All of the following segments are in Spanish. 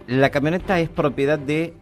La camioneta es propiedad de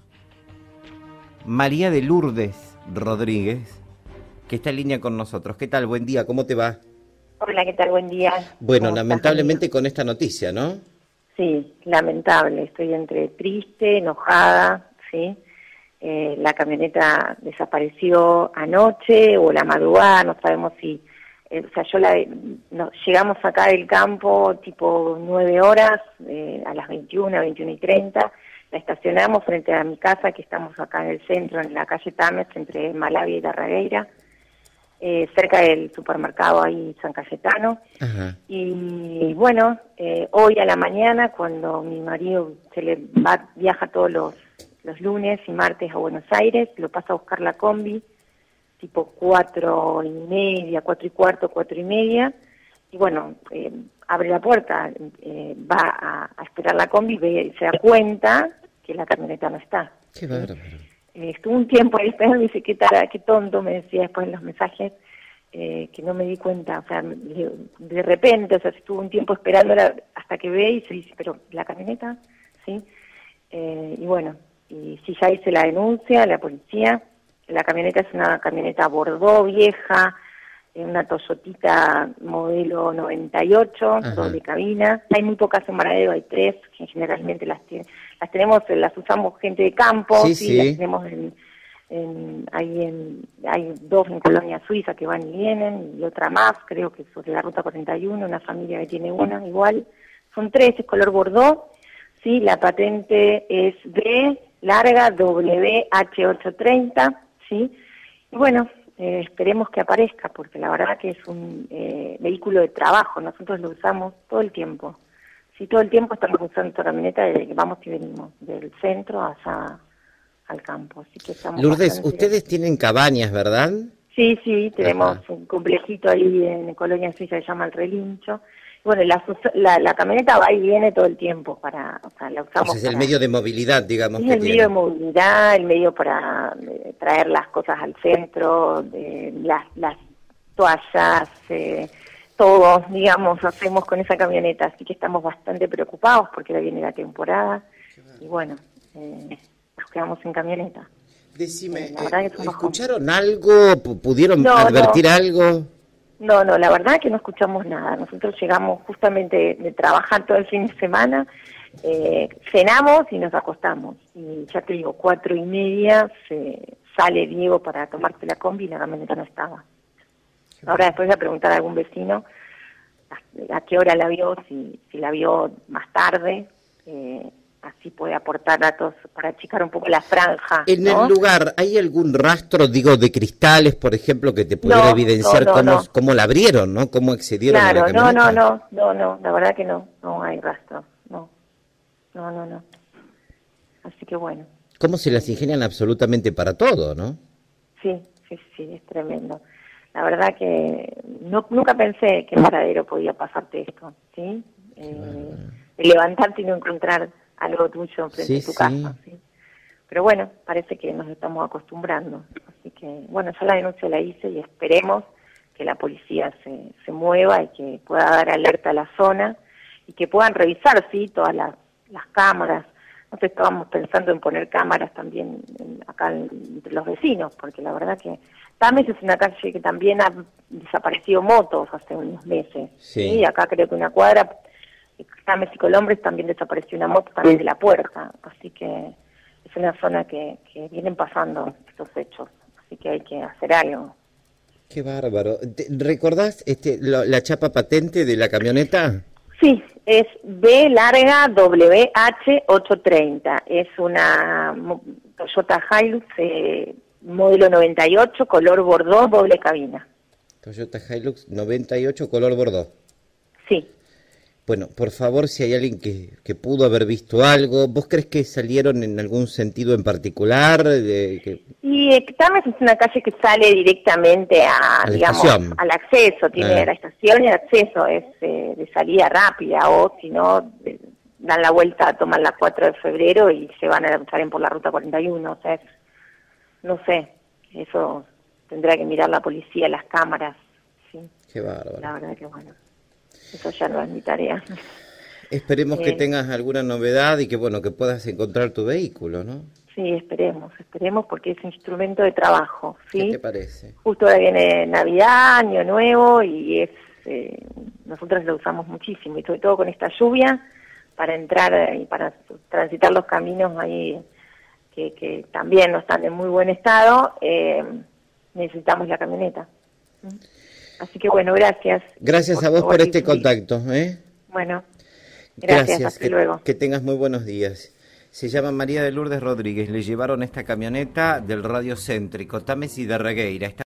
María de Lourdes Rodríguez, que está en línea con nosotros. ¿Qué tal? Buen día, ¿cómo te va? Hola, ¿qué tal? Buen día. Bueno, ¿Cómo estás, amigo? lamentablemente con esta noticia, ¿no? Sí, lamentable. Estoy entre triste, enojada, ¿sí? La camioneta desapareció anoche o la madrugada, no sabemos si... o sea, llegamos acá del campo tipo 9 horas, a las 21:30. La estacionamos frente a mi casa, que estamos acá en el centro, en la calle Tames, entre Malavia y Darregueira, cerca del supermercado ahí San Cayetano. Ajá. Y bueno, hoy a la mañana, cuando mi marido viaja todos los lunes y martes a Buenos Aires, lo pasa a buscar la combi, tipo 4:30, 4:15, 4:30, y bueno, abre la puerta, va a esperar la combi, se da cuenta que la camioneta no está. Qué bárbaro. Estuvo un tiempo ahí esperando, me dice, qué tonto, me decía después en los mensajes, que no me di cuenta, o sea, de repente, o sea, estuvo un tiempo esperándola hasta que ve y se dice, pero la camioneta, ¿sí? Y bueno, y sí, ya hice la denuncia a la policía. La camioneta es una camioneta Bordeaux vieja, una Toyotita modelo 98, Ajá. doble cabina. Hay muy pocas en Varadero, hay 3, que generalmente las tenemos, las usamos gente de campo, Sí, sí, sí. las tenemos hay 2 en Colonia Suiza que van y vienen, y otra más, creo que sobre la ruta 41, una familia que tiene una igual. Son 3, es color Bordeaux, sí, la patente es B larga WH830, sí, y bueno, esperemos que aparezca, porque la verdad que es un vehículo de trabajo, nosotros lo usamos todo el tiempo. Sí, todo el tiempo estamos usando esta camioneta desde que vamos y venimos, del centro hacia al campo, así que estamos Lourdes, bastante... ustedes tienen cabañas, ¿verdad? Sí, sí, tenemos Ajá. un complejito ahí en Colonia Suiza que se llama El Relincho. Bueno, la camioneta va y viene todo el tiempo, o sea, la O sea, usamos es el para... medio de movilidad, digamos, Es que el medio de tienen. movilidad, el medio para traer las cosas al centro, las toallas, todo, digamos, hacemos con esa camioneta, así que estamos bastante preocupados porque ya viene la temporada y bueno, nos quedamos en camioneta. Decime, La verdad que es un bajón. ¿escucharon algo? ¿Pudieron No, advertir algo? no, la verdad que no escuchamos nada. Nosotros llegamos justamente de trabajar todo el fin de semana, cenamos y nos acostamos. Y ya te digo, 4:30 sale Diego para tomarse la combi y la camioneta no estaba. Ahora después voy a preguntar a algún vecino a qué hora la vio, si la vio más tarde, así puede aportar datos para achicar un poco la franja, En ¿no? el lugar, ¿hay algún rastro, digo, de cristales, por ejemplo, que te pudiera evidenciar No. cómo la abrieron, ¿no? ¿Cómo accedieron a la Claro, camioneta? no, la verdad que no hay rastro, no. Así que bueno, ¿Cómo se las ingenian absolutamente para todo, no? sí, es tremendo. La verdad que nunca pensé que en Varadero podía pasarte esto, ¿sí? De levantarte y no encontrar algo tuyo frente Sí, a tu sí. casa, ¿sí? Pero bueno, parece que nos estamos acostumbrando. Así que, bueno, yo la denuncia la hice y esperemos que la policía se mueva y que pueda dar alerta a la zona y que puedan revisar, sí, todas las cámaras. Nosotros estábamos pensando en poner cámaras también acá entre los vecinos, porque la verdad que Tames es una calle que también ha desaparecido motos hace unos meses. Sí. Y acá creo que una cuadra, Tames y Colombres, también desapareció una moto también de la puerta. Así que es una zona que vienen pasando estos hechos, así que hay que hacer algo. Qué bárbaro. ¿Recordás la chapa patente de la camioneta? Sí, es B larga WH830, es una Toyota Hilux modelo 98, color Bordeaux, doble cabina. Toyota Hilux 98, color bordeaux. Sí. Bueno, por favor, si hay alguien que pudo haber visto algo, ¿vos crees que salieron en algún sentido en particular? Y Tames es una calle que sale directamente digamos, al acceso, tiene la estación y el acceso es de salida rápida, o si no, dan la vuelta, toman la 4 de febrero y salen por la ruta 41, o sea, no sé, eso tendrá que mirar la policía, las cámaras, ¿sí? Qué bárbaro. La verdad que bueno, eso ya no es mi tarea. Esperemos que tengas alguna novedad y que, bueno, que puedas encontrar tu vehículo, ¿no? Sí, esperemos porque es un instrumento de trabajo, ¿sí? ¿Qué te parece? Justo ahora viene Navidad, Año Nuevo, y nosotros lo usamos muchísimo, y sobre todo con esta lluvia, para entrar y para transitar los caminos ahí que también no están en muy buen estado, necesitamos la camioneta. Así que bueno, gracias. Gracias a vos por este contacto, ¿eh? Bueno, gracias, hasta luego. Que tengas muy buenos días. Se llama María de Lourdes Rodríguez, le llevaron esta camioneta del Radio Céntrico, Támesis de Regueira.